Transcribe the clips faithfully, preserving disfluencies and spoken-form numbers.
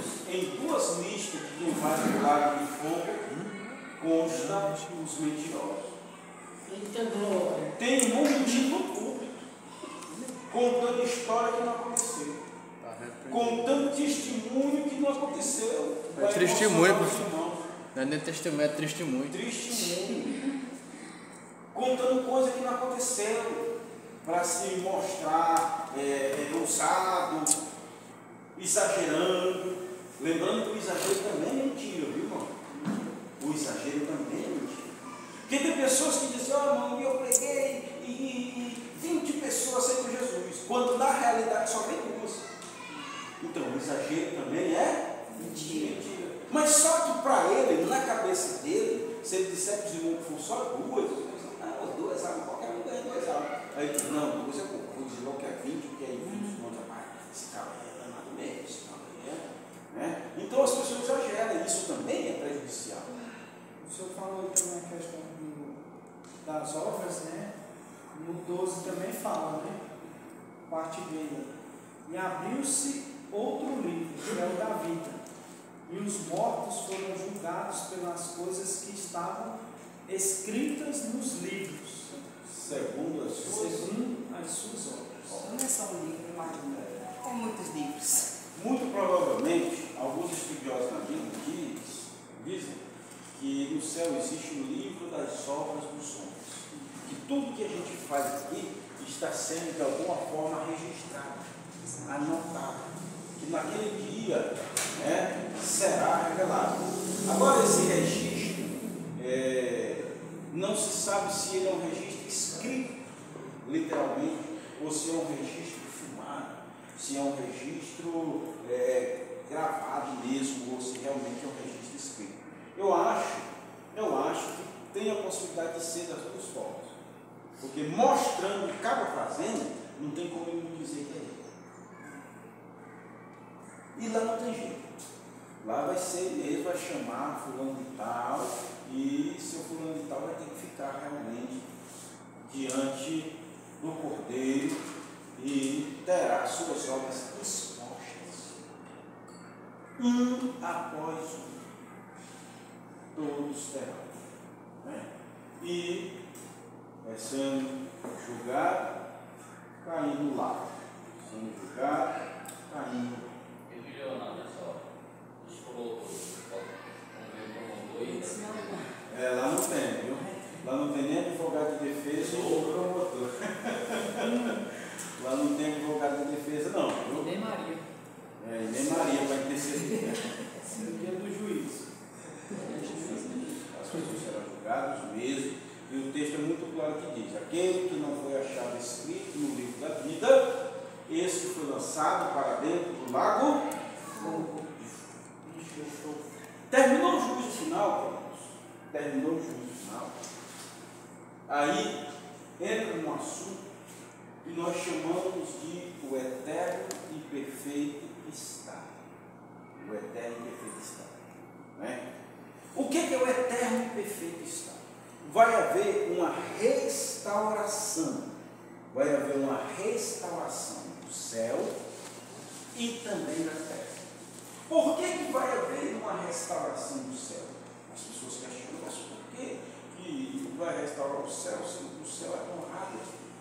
em duas listas de quem vai no lago de fogo consta os mentirosos. Tem um mentindo no público, contando história que não aconteceu, contando testemunho que não aconteceu. É testemunho, pastor. Não é nem testemunho, é testemunho. Testemunho. Contando coisa que não aconteceu, para se mostrar é, é, ousado, exagerando. Lembrando que o exagero também é mentira, viu, irmão? O exagero também é mentira. Porque tem pessoas que dizem, ó, oh, irmão, eu preguei e, e vinte pessoas aceitam Jesus, quando na realidade só tem duas. Então, o exagero também é mentira. mentira. Mas só que para ele, na cabeça dele, se ele disser para os irmãos que for só duas, ah, as duas almas, qualquer um ganha duas almas. Aí ele diz, não, duas é pouco, vou dizer logo que é vinte, porque aí vinte não trabalha. Esse cara é danado mesmo, esse cara é. Né? Então as pessoas exageram, isso também é prejudicial. O senhor falou também a questão do, das obras, né? No doze também fala, né? Parte B. E abriu-se outro livro, que é o da vida, e os mortos foram julgados pelas coisas que estavam escritas nos livros, segundo as suas, segundo as suas obras. Não é só um livro, mas tem muitos livros. Muito provavelmente, alguns estudiosos na Bíblia diz, dizem que no céu existe o livro das obras dos homens, que tudo que a gente faz aqui está sendo de alguma forma registrado, anotado, que naquele dia, né, será revelado. Agora, esse registro, é, não se sabe se ele é um registro escrito, literalmente, ou se é um registro filmado, se é um registro é, gravado mesmo, ou se realmente é um registro escrito. Eu acho, eu acho que tem a possibilidade de ser das duas formas, porque mostrando o que acaba fazendo, não tem como ele não dizer que é ele. E lá não tem jeito. Lá vai ser mesmo, vai chamar fulano de tal, e seu fulano de tal vai ter que ficar realmente diante do Cordeiro e terá suas obras expostas, um após um. Todos terão. Né? E vai sendo julgado, caindo lá. Sendo julgado, caindo. É, lá não tem, viu? Lá não tem nem advogado de defesa ou promotor. Lá não tem advogado de defesa, não, viu? Nem Maria. É, nem Maria vai ter certeza. Esse é o dia do juízo. As pessoas serão julgadas mesmo. E o texto é muito claro que diz: aquele que não foi achado escrito no livro da vida, esse foi lançado para dentro do lago de fogo. Terminou o juízo final, queridos. Terminou o juízo final. Aí entra num assunto que nós chamamos de o eterno e perfeito estado. O eterno e perfeito estado. Né? O que é o eterno e perfeito estado? Vai haver uma restauração. Vai haver uma restauração do céu e também da terra. Por que, que vai haver uma restauração do céu? As pessoas questionam, mas por que, que vai restaurar o céu se o céu é honrado?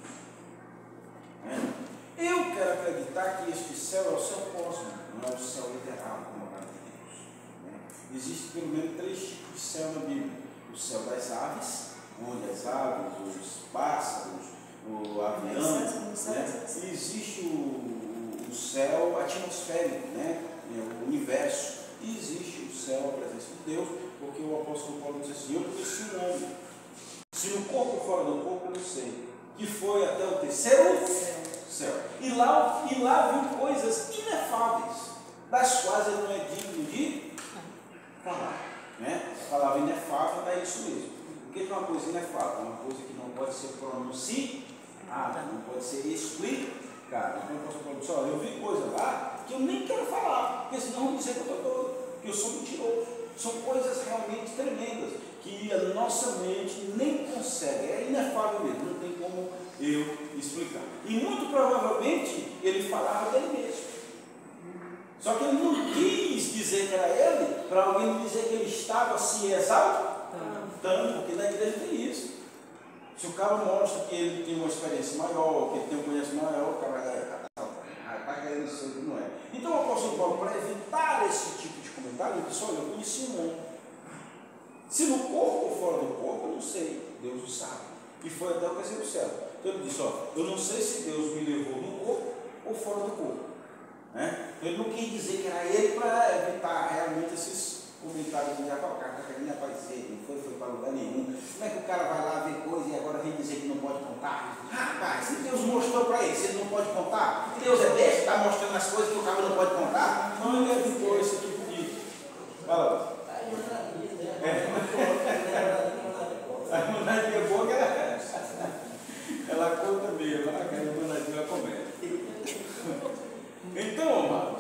É. Eu quero acreditar que este céu é o céu cósmico, não é o céu literal, como a de Deus. Né? Existem pelo menos três tipos de céu na Bíblia: o céu das aves, onde as aves, os pássaros, o avião, né? E existe o, o céu atmosférico, né? O universo, e existe o céu, a presença de Deus, porque o apóstolo Paulo diz assim: eu conheci um homem, se no corpo ou fora do corpo, eu não sei, que foi até o terceiro céu, e lá, e lá viu coisas inefáveis, das quais ele não é digno de falar. Né? A palavra inefável dá isso mesmo. O que é uma coisa inefável? Uma coisa que não pode ser pronunciada, não pode ser explicada. Então eu posso falar, pessoal, eu vi coisa lá que eu nem quero falar, porque senão vão dizer que eu estou doido, que eu sou mentiroso. São coisas realmente tremendas, que a nossa mente nem consegue, é inefável mesmo, não tem como eu explicar. E muito provavelmente ele falava dele mesmo. Só que ele não quis quis dizer que era ele, para alguém dizer que ele estava se exaltando, porque na igreja tem isso. Se o cara mostra que ele tem uma experiência maior, que ele tem um conhecimento maior, o cara está querendo ser, não é. Então o apóstolo Paulo, para evitar esse tipo de comentário, ele disse: olha, eu conheci um homem. Se no corpo ou fora do corpo, eu não sei, Deus o sabe. E foi até o terceiro céu. Então ele disse: ó, eu não sei se Deus me levou no corpo ou fora do corpo. Né? Então ele não quis dizer que era ele para evitar realmente esses comentários de colocar, que nem aparecer, não foi, foi para lugar nenhum. Como é que o cara vai lá ver coisa e agora vem dizer que não pode contar? Rapaz, se Deus mostrou para ele, se ele não pode contar, Deus é besta, está mostrando as coisas que o cara não pode contar? Não, ele evitou esse tipo de. Fala. É. A irmãzinha é boa que ela, ela conta mesmo, a irmãzinha ela comenta. Então, amados,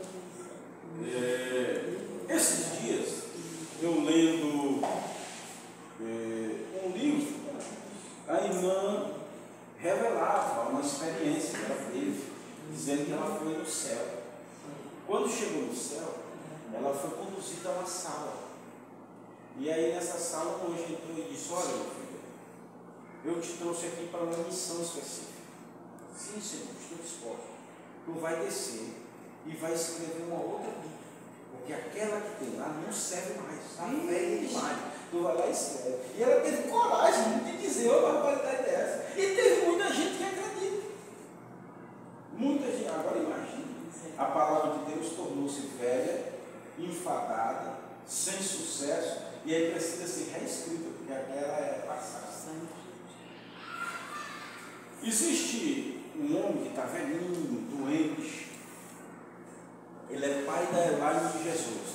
é, esses dias eu lendo é, um livro, a irmã revelava uma experiência que ela teve, dizendo que ela foi no céu. Quando chegou no céu, ela foi conduzida a uma sala. E aí nessa sala o anjo entrou e disse: olha, meu filho, eu te trouxe aqui para uma missão específica. Sim, Senhor, estou disposto. Tu vai descer e vai escrever uma outra Bíblia, porque aquela que tem lá não serve mais, está velha demais. Tu vai lá e escreve. E ela teve coragem de dizer: ô, uma barbaridade dessa. E teve muita gente que acredita. Muita gente. Agora imagina, a palavra de Deus tornou-se velha, enfadada, sem sucesso, e aí precisa ser reescrita, porque aquela é passada. Existe um homem que está velhinho, doente. Ele é pai da Elaine de Jesus.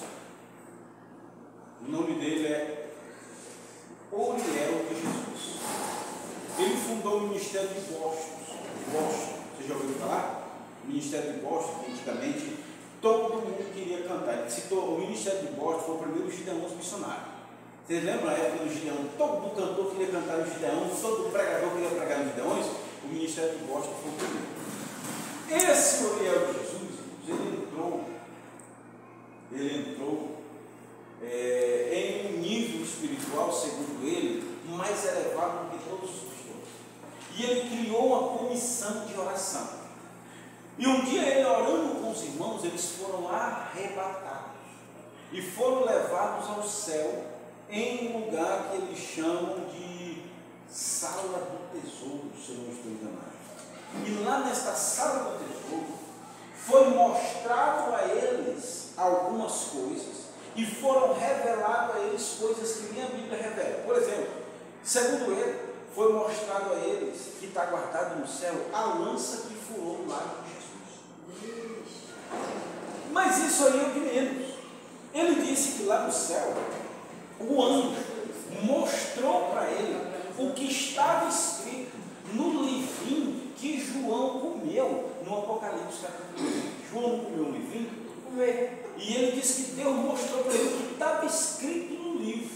O nome dele é Oriel de Jesus. Ele fundou o Ministério de Boston. Boston. Você já ouviu falar? O Ministério de Boston, que antigamente todo mundo queria cantar. Ele citou, o Ministério de Boston foi o primeiro Gideões missionário. Vocês lembram a época do Gideão? Todo cantor queria cantar os Gideões, todo pregador queria pregar os Gideões. O Ministério de Boston foi o primeiro. Esse Oriel de Jesus, ele entrou, ele entrou é, em um nível espiritual, segundo ele, mais elevado do que todos os pastores. E ele criou uma comissão de oração. E um dia ele, orando com os irmãos, eles foram arrebatados e foram levados ao céu em um lugar que eles chamam de sala do tesouro, se eu não estou enganado. E lá nesta sala do tesouro foi mostrado a eles algumas coisas e foram reveladas a eles coisas que nem a Bíblia revela. Por exemplo, segundo ele, foi mostrado a eles que está guardado no céu a lança que furou o lado de Jesus. Mas isso aí é o que menos. Ele disse que lá no céu o anjo mostrou para ele o que estava escrito no livrinho que João comeu no Apocalipse capítulo um. João não comeu um livrinho? Comeu. E ele disse que Deus mostrou para ele o que estava escrito no livro.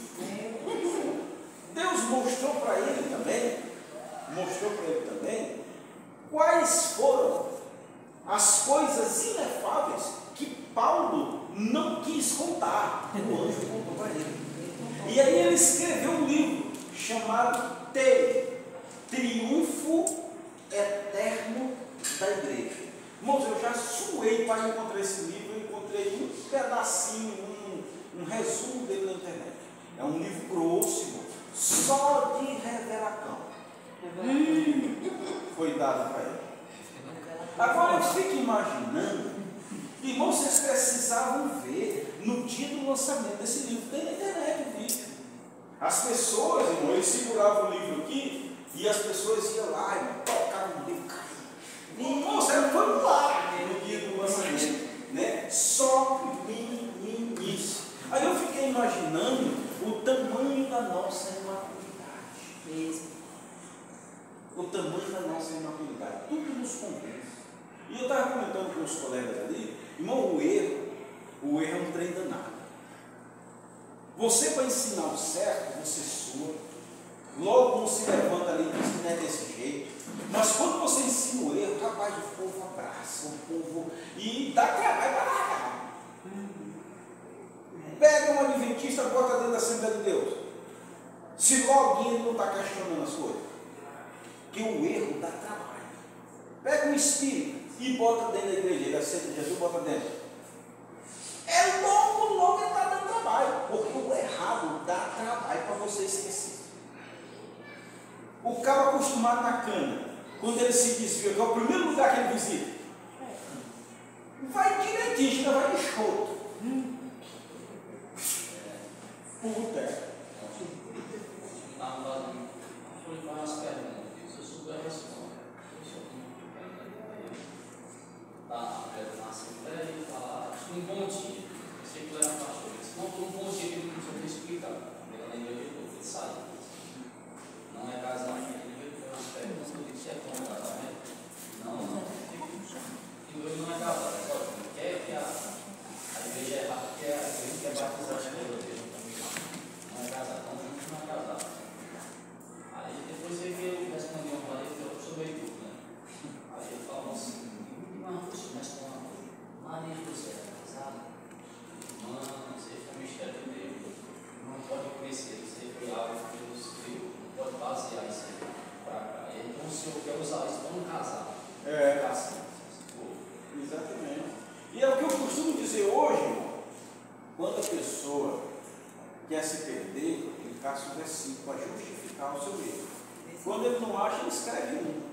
Deus mostrou para ele também, mostrou para ele também quais foram as coisas inefáveis que Paulo não quis contar. O anjo contou para ele. E aí ele escreveu um livro chamado T, Triunfo Eterno da Igreja. Irmãos, eu já suei para encontrar esse livro, eu encontrei um pedacinho, um, um resumo dele na internet. É um livro grosso, irmão, só de revelação. Hum, foi dado para ele. Agora eu fico imaginando, irmãos, vocês precisavam ver no dia do lançamento desse livro. Tem na internet o vídeo. As pessoas, irmão, eles seguravam o livro aqui e as pessoas iam lá e tocavam o livro, caíam. Irmão, você foi lá no dia do lançamento, né? Só meninice. Aí eu fiquei imaginando o tamanho da nossa imaturidade. Mesmo. O tamanho da nossa imaturidade. Tudo nos convence. E eu estava comentando com os colegas ali, irmão, o erro, o erro é um trem danado. Você, para ensinar o certo, você sua, logo não se levanta ali e diz que não é desse jeito. Mas quando você ensina o erro, rapaz, o povo abraça, o povo, e dá trabalho para largar. adventista bota dentro da Assembleia de Deus? Se logo ele não está questionando as coisas. Porque o erro dá trabalho. Pega um espírito e bota dentro da igreja, ele aceita Jesus, bota dentro. É logo, logo ele está dando trabalho. Porque o errado dá trabalho para você esquecer. O cara acostumado na cana, quando ele se desvia, que é o primeiro lugar que ele visita, vai direitinho, ainda vai de escoto. Hum. Puta. Umas perguntas, se eu souber responder, tá, na Assembleia e falar, acho que um bom dia, eu sei que eu era pastor, se não for um bom dia, ele não soube explicar, ele nem eu de sair. Não é casamento, ele veio umas perguntas que eu disse, é como casamento? Não, não. E hoje não é casado, é só que quer que a, a igreja é errada, porque a igreja quer batizar as pessoas, não é casado, então não é casado. Aí depois ele veio responder um para ele, eu sou meio duro, né? Aí ele falou assim, mas você responde, Maria José é casada? Não, você foi um mistério de Deus, não pode conhecer, você foi algo que Deus criou, não pode basear isso aí para cá. Então o senhor quer usar isso para um casal. É. Assim, exatamente. E é o que eu costumo dizer hoje, irmão, quando a pessoa quer se perder, ele caça o versículo para justificar o seu erro. Quando ele não acha, ele escreve um.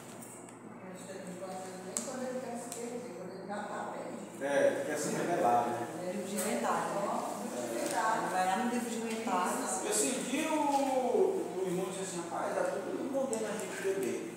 Quando ele quer se perder, quando ele já está bem. É, ele quer se revelar, né? Livro de inventário, né? Vai lá no livro de inventário. Esse dia o, o irmão disse assim, rapaz, dá tudo mandando a gente beber.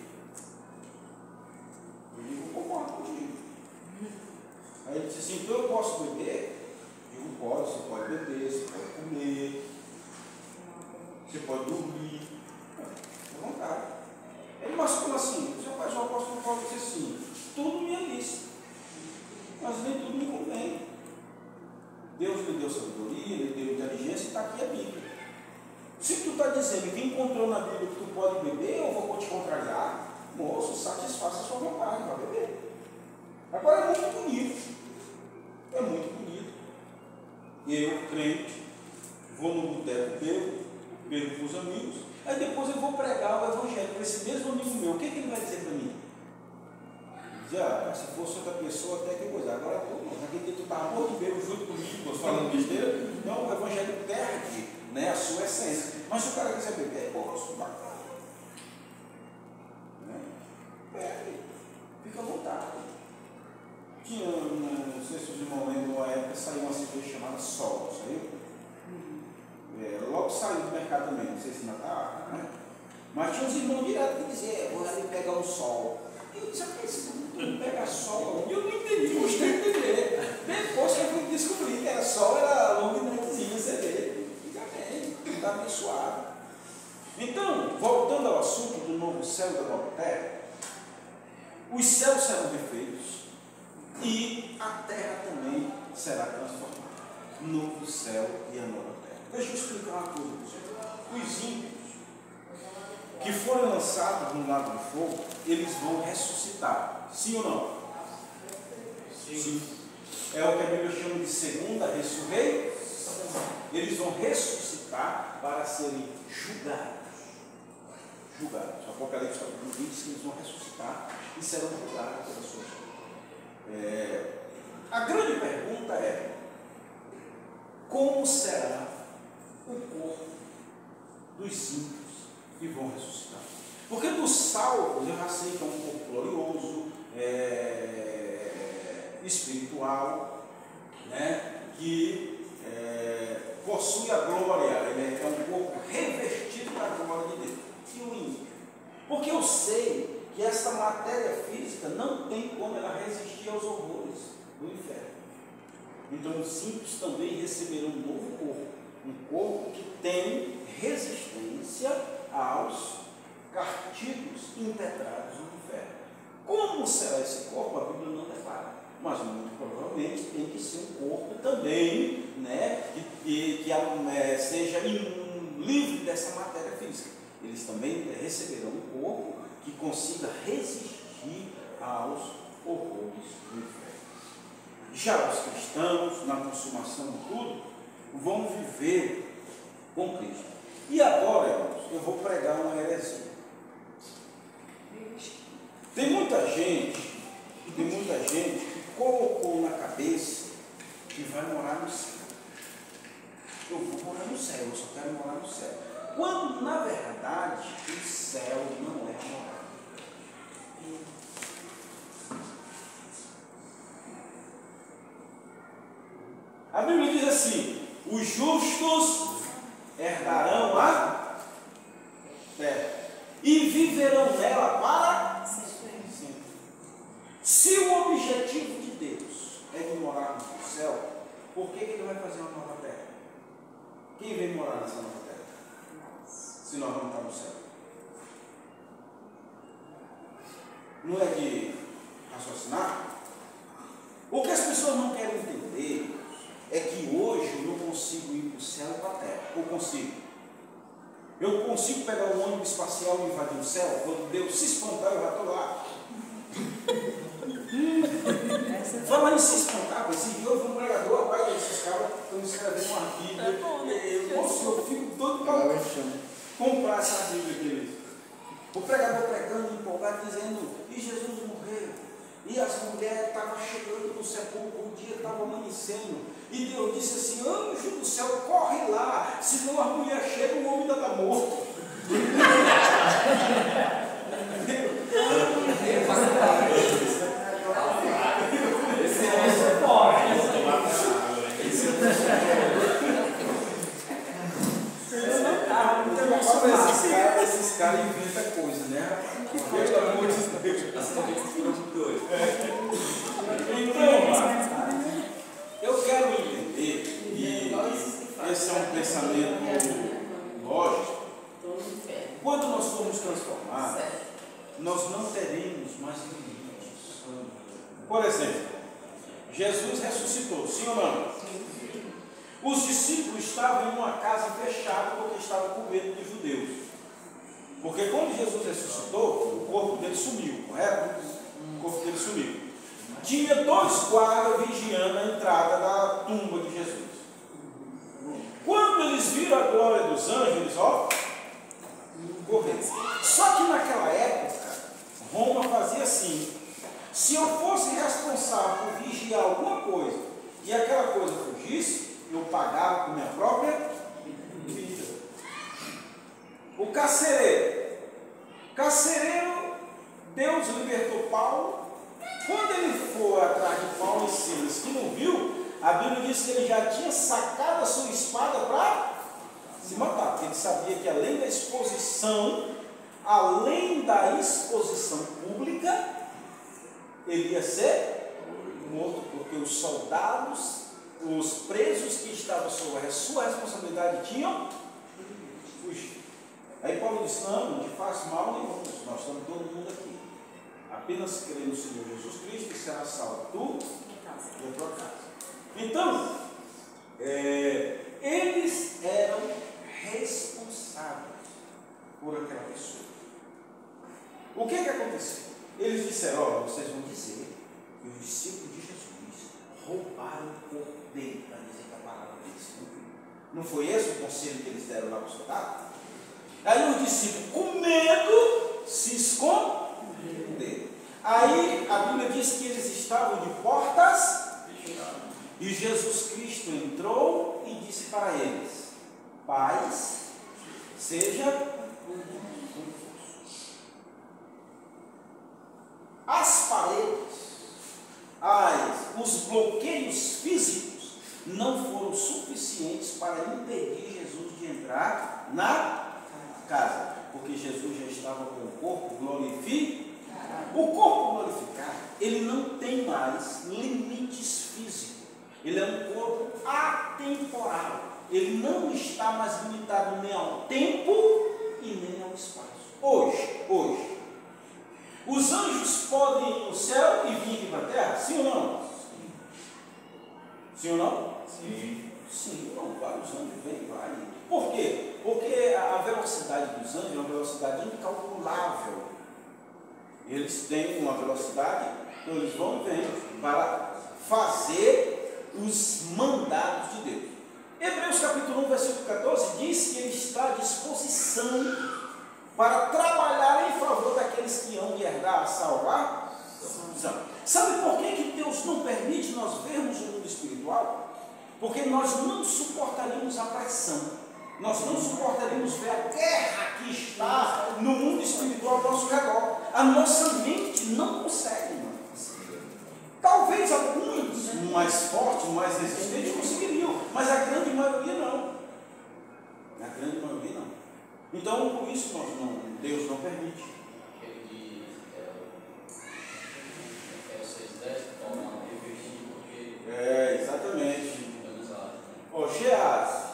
Eu digo, concordo contigo. Aí ele disse assim, então eu posso beber? Eu digo, pode, você pode beber, você pode comer, você pode dormir, à vontade. Ele, mas como assim? O seu pai, o apóstolo Paulo disse assim, tudo me é lícito, mas nem tudo me convém. Deus lhe deu sabedoria, lhe deu inteligência e está aqui a Bíblia. Se tu está dizendo que encontrou na Bíblia que tu pode beber, eu vou te contrariar, moço, satisfaça a sua vontade, vai beber. Agora é muito bonito. É muito bonito. Eu, crente, vou no boteco, bebo, bebo com os amigos, aí depois eu vou pregar o evangelho para esse mesmo amigo meu. O que, que ele vai dizer para mim? Diz, ah, se fosse outra pessoa, até que coisa. Agora, pô, naquele dia tu estava morto bebo junto comigo, falando besteira. Não, o evangelho perde, né, a sua essência. Mas se o cara quiser beber, pô, eu sou bacana. Né? Bebe, fica à vontade. Tinha, não sei se os irmãos lembram, uma época saiu uma cerveja chamada Sol, saiu? É, logo saiu do mercado também, não sei se ainda está, né? Mas tinha uns irmãos direto que diziam, vou ali pegar um Sol. E eu disse, ah, esse não pega Sol, e eu não entendi, gostei de entender. Depois que eu fui descobrir que era Sol, era longo e netezinho, cerveja. Fica bem, está abençoado. Então, voltando ao assunto do novo céu e da nova terra, os céus serão refeitos e a terra também será transformada. Novo céu e a nova terra. Deixa eu explicar uma coisa para vocês. Os ímpios que forem lançados no lago de fogo, eles vão ressuscitar. Sim ou não? Sim. Sim. É o que a Bíblia chama de segunda ressurreição. Eles vão ressuscitar para serem julgados. Julgados. O Apocalipse capítulo vinte diz que eles vão ressuscitar e serão julgados pela sua vida. É, a grande pergunta é: como será o corpo dos ímpios que vão ressuscitar? Porque dos salvos eu já sei que é um corpo glorioso, é, espiritual, né, que é, possui a glória, ele é um corpo revestido da glória de Deus. E o ímpio? Porque eu sei que essa matéria física não tem como ela resistir aos horrores do inferno. Então os ímpios também receberão um novo corpo, um corpo que tem resistência aos castigos impetrados no inferno. Como será esse corpo? A Bíblia não declara, mas muito provavelmente tem que ser um corpo também, né, que, que, que é, seja in, livre dessa matéria física. Eles também receberão um corpo que consiga resistir aos horrores do inferno. Já os cristãos, na consumação de tudo, vão viver com Cristo. E agora, irmãos, eu vou pregar uma heresia. Tem muita gente, tem muita gente que colocou na cabeça que vai morar no céu. Eu vou morar no céu, eu só quero morar no céu. Quando, na verdade, o céu não é a morada. A Bíblia diz assim: os justos herdarão a terra e viverão nela para sempre. Se o objetivo de Deus é de morar no céu, por que, que Ele vai fazer uma nova terra? Quem vem morar nessa nova terra? Se nós não estamos no céu. Não é de raciocinar? O que as pessoas não querem entender é que hoje eu não consigo ir para o céu e para a terra. Eu consigo. Eu consigo pegar um ônibus espacial e invadir o céu. Quando Deus se espantar, eu já estou lá. Falar em se espantar, esse dia eu vi um pregador, rapaz, esses caras estão escrevendo uma Bíblia. Nossa, eu fico todo para comprar essa Bíblia deles. O pregador pregando, empolgado, dizendo: e Jesus morreu. E as mulheres estavam chegando no sepulcro, o dia estava amanhecendo. E Deus disse assim: anjo do céu, corre lá, senão a mulher chega, o homem ainda está morto. Esses caras, esses caras inventam coisa, né? Pelo amor de Deus. Então, eu quero entender, e esse é um pensamento lógico. Quando nós formos transformados, nós não teremos mais limites. Por exemplo, Jesus ressuscitou, sim ou não? Os discípulos estavam em uma casa fechada porque estavam com medo dos judeus. Porque quando Jesus ressuscitou, o corpo dele sumiu, correto? O corpo dele sumiu. Tinha dois guardas vigiando a entrada da tumba de Jesus. Quando eles viram a glória dos anjos, eles, ó, correram. Só que naquela época, Roma fazia assim: se eu fosse responsável por vigiar alguma coisa e aquela coisa fugisse, eu pagava com minha própria vida. O carcereiro. Carcereiro, Deus libertou Paulo. Quando ele foi atrás de Paulo e Silas, que não viu, a Bíblia diz que ele já tinha sacado a sua espada para se matar, porque ele sabia que além da exposição, além da exposição pública, ele ia ser morto, porque os soldados, os presos que estavam sob a sua responsabilidade tinham fugido. Aí Paulo disse: não, não te faz mal nenhum, nós estamos todo mundo aqui. Apenas crê no Senhor Jesus Cristo e será salvo tu e a tua casa. Então, é, eles eram responsáveis por aquela pessoa. O que que aconteceu? Eles disseram: ó, vocês vão dizer que os discípulos de Jesus roubaram o corpo dele, para dizer que a palavra deles não, não foi esse o conselho que eles deram lá para o soldado? Aí os discípulos, com medo, se esconderam. Aí a Bíblia diz que eles estavam de portas e Jesus Cristo entrou e disse para eles: paz seja convosco. As paredes, as, os bloqueios físicos não foram suficientes para impedir Jesus de entrar na casa, porque Jesus já estava com o corpo glorificado. O corpo glorificado, ele não tem mais limites físicos. Ele é um corpo atemporal. Ele não está mais limitado nem ao tempo e nem ao espaço. Hoje, hoje, os anjos podem ir no céu e vir aqui para a terra? Sim ou não? Sim, Sim ou não? Sim. Sim, não, vários anjos vêm e vai. Por quê? Porque a velocidade dos anjos é uma velocidade incalculável. Eles têm uma velocidade, então eles vão e vêm para fazer os mandados de Deus. Hebreus capítulo um, versículo quatorze diz que ele está à disposição para trabalhar em favor daqueles que hão de herdar a salvação. Sabe por que, que Deus não permite nós vermos o mundo espiritual? Porque nós não suportaríamos a pressão, nós não suportaríamos ver a guerra que está no mundo espiritual ao nosso redor. A nossa mente não consegue, irmão. Talvez alguns mais fortes, mais resistentes conseguiriam, mas a grande maioria não. A grande maioria não. Então, por isso nós não, Deus não permite. Aquele de seis dez, toma revertir, porque. É, exatamente. Ó, Geazi,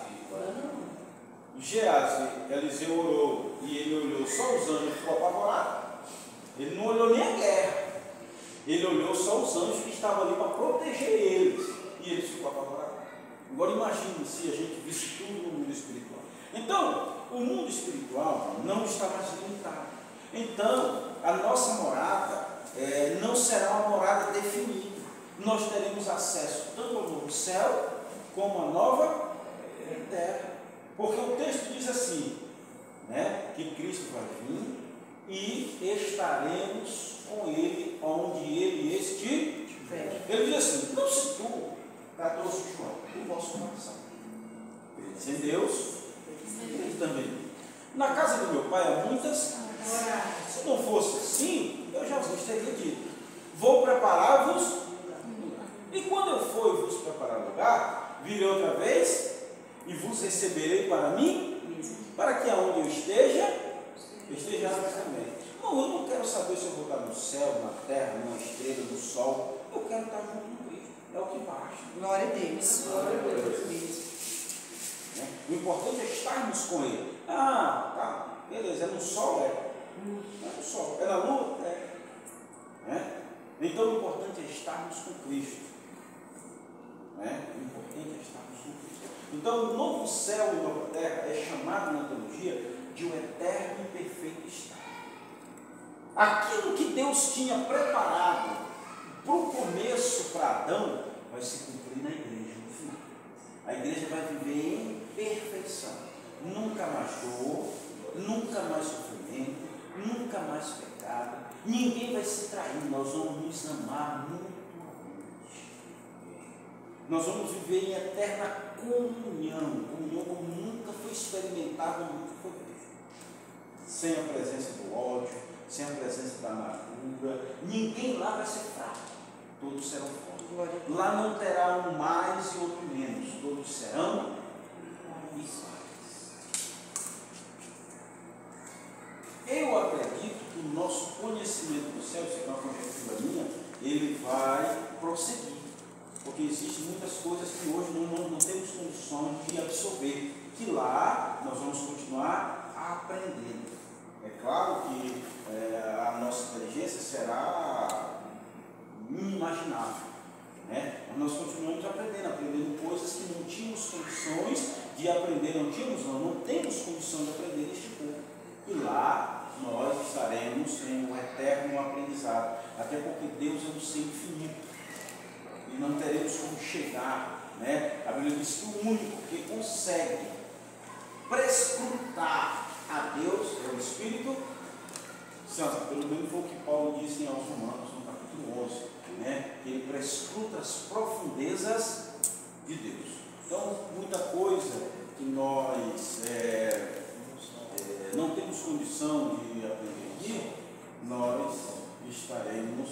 Geazi, Eliseu orou e ele olhou só os anjos e ficou apavorado. Ele não olhou nem a guerra, ele olhou só os anjos que estavam ali para proteger eles e ele ficou apavorado. Agora imagine se a gente visse tudo no mundo espiritual. Então, o mundo espiritual não está mais limitado. Então, a nossa morada é, não será uma morada definida. Nós teremos acesso tanto ao novo céu como a nova terra. Porque o texto diz assim, né, que Cristo vai vir e estaremos com Ele onde Ele estiver. Ele diz assim, não se turbe, catorze João, do vosso coração. Credes em Deus, credes também. Na casa do meu pai há muitas. Se não fosse assim, eu já vos teria dito, vou preparar-vos. E quando eu for e vos preparar lugar, virei outra vez e vos receberei para mim, para que aonde eu esteja, eu esteja também. Não, eu não quero saber se eu vou estar no céu, na terra, numa estrela, no sol. Eu quero estar junto com Cristo. É o que basta. Glória a Deus. Glória a Deus. Né? O importante é estarmos com Ele. Ah, tá, beleza, é no sol, é. Não é no sol, é na lua, é. Né? Então o importante é estarmos com Cristo. Né? O importante é estarmos com Cristo. Então o novo céu e nova terra é chamado na teologia de um eterno e perfeito estado. Aquilo que Deus tinha preparado para o começo, para Adão, vai se cumprir na igreja no final. A igreja vai viver em perfeição. Nunca mais dor, nunca mais sofrimento, nunca mais pecado. Ninguém vai se trair. Nós vamos nos amar mutuamente. Nós vamos viver em eterna comunhão, comunhão como nunca foi experimentado, nunca foi visto. Sem a presença do ódio, sem a presença da amargura, ninguém lá vai ser fraco, todos serão fortes. Lá não terá um mais e outro menos, todos serão iguais. Eu acredito que o nosso conhecimento do céu, isso é uma conjectura minha, ele vai prosseguir, porque existem muitas coisas que hoje não, não, não temos condições de absorver, que lá nós vamos continuar aprendendo. É claro que é, a nossa inteligência será inimaginável, né? Mas nós continuamos aprendendo, aprendendo coisas que não tínhamos condições de aprender, não tínhamos, não, não temos condição de aprender neste pouco. E lá nós estaremos em um eterno aprendizado, até porque Deus é um ser infinito e não teremos como chegar, né? A Bíblia diz que o único que consegue prescrutar a Deus é o Espírito Santo. Pelo menos foi o que Paulo disse aos Romanos no capítulo onze, né? Que ele prescruta as profundezas de Deus. Então, muita coisa que nós é, é, não temos condição de aprender aqui, nós estaremos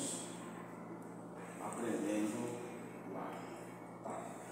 aprendendo lá. Tá.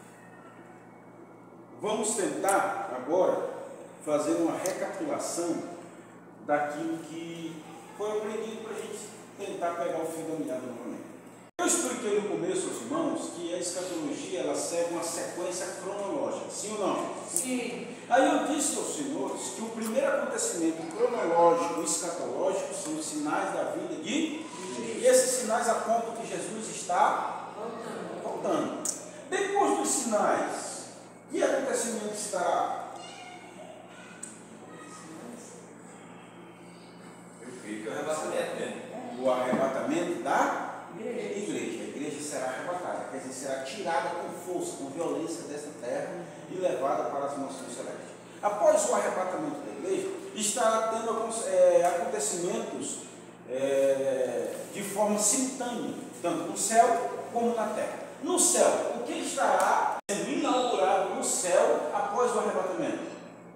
Vamos tentar agora fazer uma recapitulação daquilo que foi aprendido para a gente tentar pegar o fio da meada novamente. Eu expliquei no começo aos irmãos que a escatologia ela segue uma sequência cronológica, sim ou não? Sim. Aí eu disse aos senhores que o primeiro acontecimento cronológico e escatológico são os sinais da vida de Jesus. E esses sinais apontam que Jesus está voltando. Depois dos sinais, que acontecimento está? O arrebatamento, né? O arrebatamento da igreja. igreja. A igreja será arrebatada, quer dizer, será tirada com força, com violência desta terra e levada para as mansões celestes. Após o arrebatamento da igreja, estará tendo é, acontecimentos é, de forma simultânea, tanto no céu como na terra. No céu, o que estará sendo inaugurado no céu após o arrebatamento?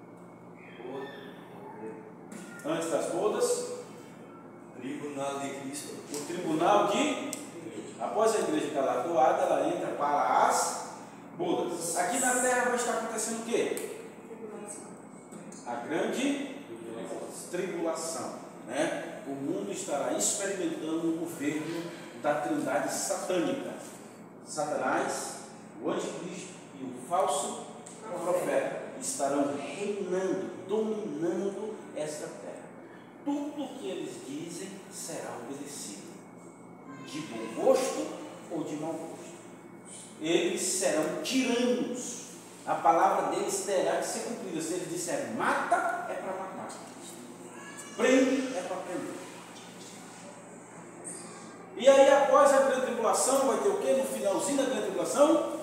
Antes das bodas, Tribunal de Cristo. o tribunal de, após a igreja galardoada, ela entra para as bodas. Aqui na terra vai estar acontecendo o quê? A grande tribulação, né? O mundo estará experimentando o governo da trindade satânica. Satanás, o anticristo e o falso profeta estarão reinando, dominando esta terra. Tudo que eles dizem será obedecido, de bom gosto ou de mau gosto. Eles serão tiranos. A palavra deles terá que ser cumprida. Se eles disserem mata, é para matar. Prende, é para prender. E aí, após a grande tribulação, vai ter o quê? No finalzinho da grande tribulação?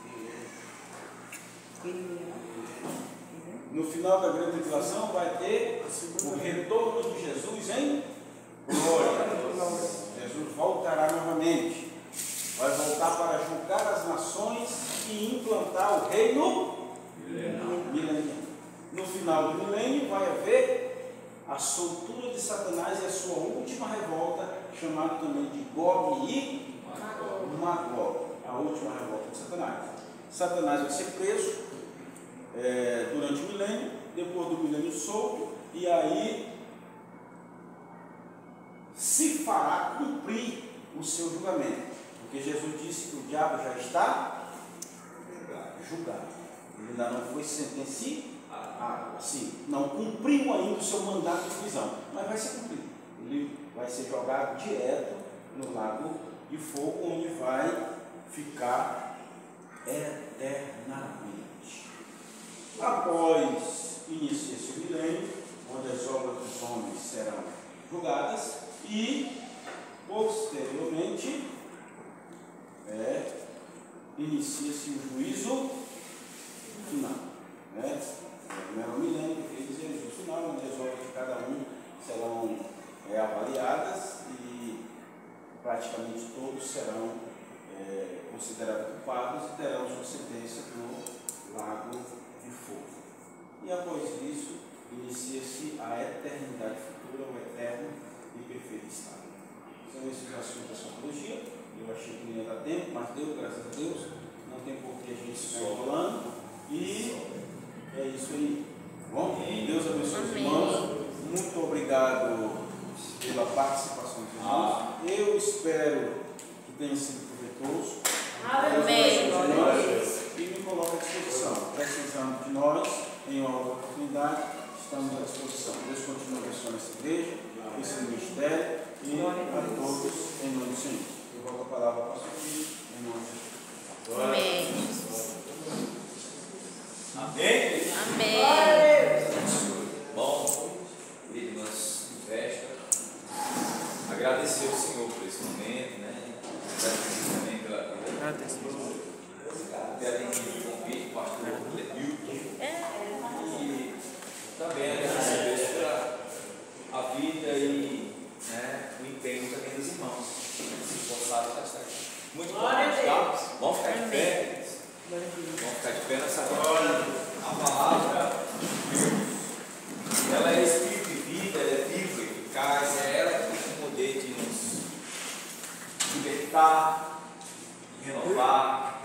No final da grande tribulação vai ter o retorno de Jesus em glória. Jesus voltará novamente. Vai voltar para julgar as nações e implantar o reino milenial. No final do milênio vai haver a soltura de Satanás e a sua última revolta, chamada também de Gog e Magog, a última revolta de Satanás. Satanás vai ser preso É, durante o milênio, depois do milênio solto, e aí se fará cumprir o seu julgamento, porque Jesus disse que o diabo já está julgado, ele ainda não foi sentenciado, assim, não cumpriu ainda o seu mandato de prisão, mas vai ser cumprido, ele vai ser jogado direto no lago de fogo, onde vai ficar eternamente. Após inicia-se o milênio, onde as obras dos homens serão julgadas, e posteriormente é, inicia-se o juízo final. Né? Primeiro milênio, que diz o juízo final, onde as obras de cada um serão é, avaliadas e praticamente todos serão é, considerados culpados e terão sua sentença no lago de fogo. E após isso, inicia-se a eternidade futura, o eterno e perfeito estado. São esses assuntos da escatologia. Eu achei que não ia dar tempo, mas deu, graças a Deus. Não tem por que a gente ficar enrolando. E é isso aí. Bom, Deus abençoe os irmãos. Muito obrigado pela participação dos irmãos. Eu espero que tenha sido proveitoso. Amém. E me coloca à disposição. Precisando de nós, em uma outra oportunidade, estamos à disposição. Deus continue abençoando essa igreja, esse ministério e a todos, em nome do Senhor. Eu volto a palavra para o pastor Filho, em nome de Jesus. Amém. Amém? Amém. Bom, irmãs de festa, agradecer ao Senhor por esse momento, né? Agradecer também pela vida. Ter atendido o convite, pastor Hilton. E também agradecer a Deus pela a vida e né, o empenho também dos irmãos. Se esforçaram bastante. Muito bom. Tá? Vamos ficar de pé. Vamos ficar de pé nessa hora. A palavra, ela é espírito e vida, ela é viva e eficaz, é ela que tem o poder de nos libertar, renovar,